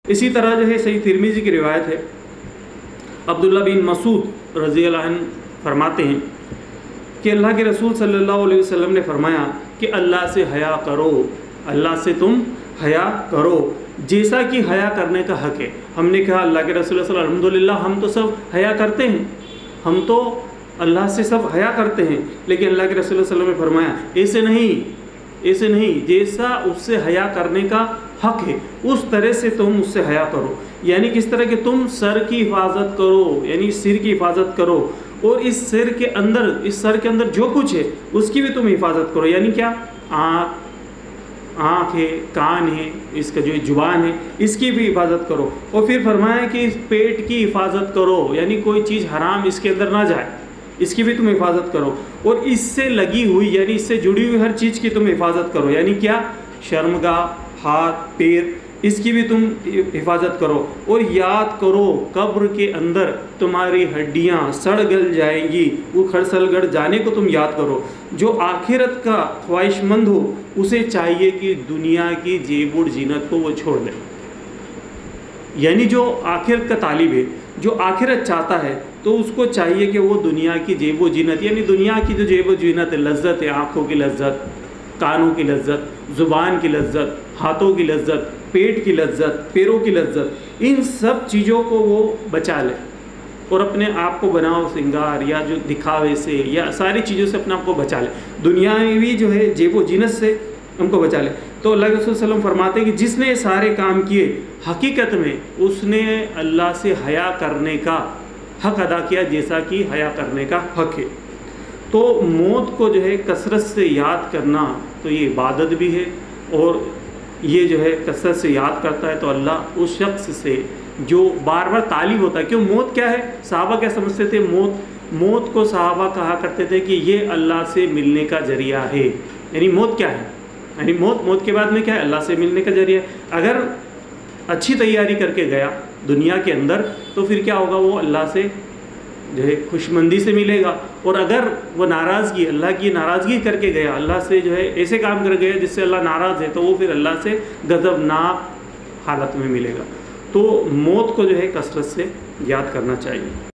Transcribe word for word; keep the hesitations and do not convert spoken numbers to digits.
اسی طرح جو ہے صحیح ترمذی کی روایت ہے، عبداللہ بن مسعود رضی اللہ عنہ فرماتے ہیں کہ اللہ کے رسول صلی اللہ علیہ وسلم نے فرمایا کہ اللہ سے حیا کرو، اللہ سے تم حیا کرو جیسا کہ حیا کرنے کا حق ہے۔ ہم نے کہا اللہ کے رسول صلی اللہ علیہ وسلم الحمدللہ ہم تو سب حیا کرتے ہیں، ہم تو اللہ سے سب حیا کرتے ہیں، لیکن اللہ کے رسول صلی اللہ علیہ وسلم نے فرمایا ایسے نہیں ایسے نہیں جیسا اس سے حیا کرنے کا حق ہے اس طرح سے تم اس سے حیا کرو، یعنی کس طرح کہ تم سر کی حفاظت کرو، یعنی سر کی حفاظت کرو، اور اس سر کے اندر اس سر کے اندر جو کچھ ہے اس کی بھی تم حفاظت کرو، یعنی کیا؟ آنکھ آنکھ ہے، کان ہے، اس کا جو زبان ہے اس کی بھی حفاظت کرو، اور پھر فرمایا کہ اس پیٹ کی حفاظت کرو، یعنی کوئی چیز حرام اس کے اندر نہ جائے، اس کی بھی تم حفاظت کرو، اور اس سے لگی ہوئی یعنی اس سے جڑی ہوئی ہر چیز کی تم حفاظت کرو، یعنی کیا؟ شرمگاہ، ہاتھ، پیر، اس کی بھی تم حفاظت کرو، اور یاد کرو قبر کے اندر تمہاری ہڈیاں سڑ گل جائیں گی، وہ کھڑسل گڑ جانے کو تم یاد کرو۔ جو آخرت کا خواہش مند ہو اسے چاہیے کہ دنیا کی جیب و زینت کو وہ چھوڑ دے، یعنی جو آخرت کا طالب ہے، جو آخرت چاہتا ہے تو اس کو چاہیے کہ وہ دنیا کی جیب و زینت، یعنی دنیا کی جو جیب و زینت ہے، لذت ہے، آنکھوں کی لذت، کانوں کی لذت، زبان کی لذت، ہاتھوں کی لذت، پیٹ کی لذت، پیروں کی لذت، ان سب چیزوں کو وہ بچا لے، اور اپنے آپ کو بناؤ سنگار یا جو دکھاوے سے یا ساری چیزوں سے اپنے آپ کو بچا لے، دنیاوی جو ہے جیب و زینت سے ہم کو بچا لے۔ تو اللہ کے رسول صلی اللہ علیہ وسلم فرماتے ہیں کہ جس نے یہ سارے کام کیے حقیقت میں اس نے اللہ سے حیا کرنے کا حق ادا کیا جیسا کہ حیا کرنے کا حق ہے۔ تو موت کو جو ہے کثرت سے یاد کرنا تو یہ عبادت بھی ہے، اور یہ جو ہے کثرت سے یاد کرتا ہے تو اللہ اس شخص سے جو بار بار طالب ہوتا ہے۔ کیوں موت کیا ہے؟ صحابہ کیا سمجھتے تھے؟ موت موت کو صحابہ کہا کرتے تھے کہ یہ اللہ سے ملنے کا ذریعہ ہے، یعنی موت کیا ہے؟ یعنی موت موت کے بعد میں کیا ہے؟ اللہ سے ملنے کا ذریعہ ہے۔ اگر اچھی تیاری کر کے گیا دنیا کے اندر تو پھر کیا ہوگا؟ وہ اللہ سے جو ہے خوشمندی سے ملے گا، اور اگر وہ ناراضگی اللہ کی ناراضگی کر کے گیا، اللہ سے جو ہے ایسے کام کر گیا جس سے اللہ ناراض ہے، تو وہ پھر اللہ سے غضبناک حالت میں ملے گا۔ تو موت کو جو ہے کثرت سے یاد کرنا چاہیے۔